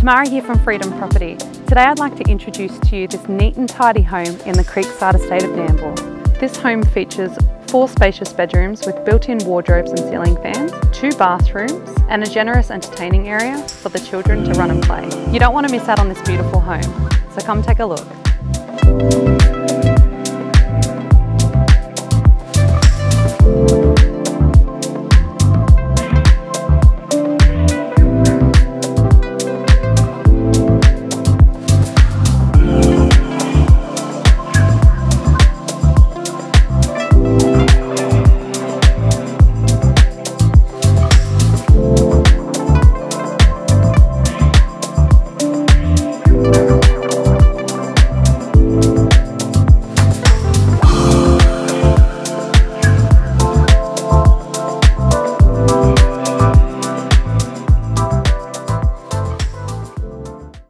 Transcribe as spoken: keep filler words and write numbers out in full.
Tamara here from Freedom Property. Today I'd like to introduce to you this neat and tidy home in the Creekside estate of Nambour. This home features four spacious bedrooms with built-in wardrobes and ceiling fans, two bathrooms and a generous entertaining area for the children to run and play. You don't want to miss out on this beautiful home, so come take a look.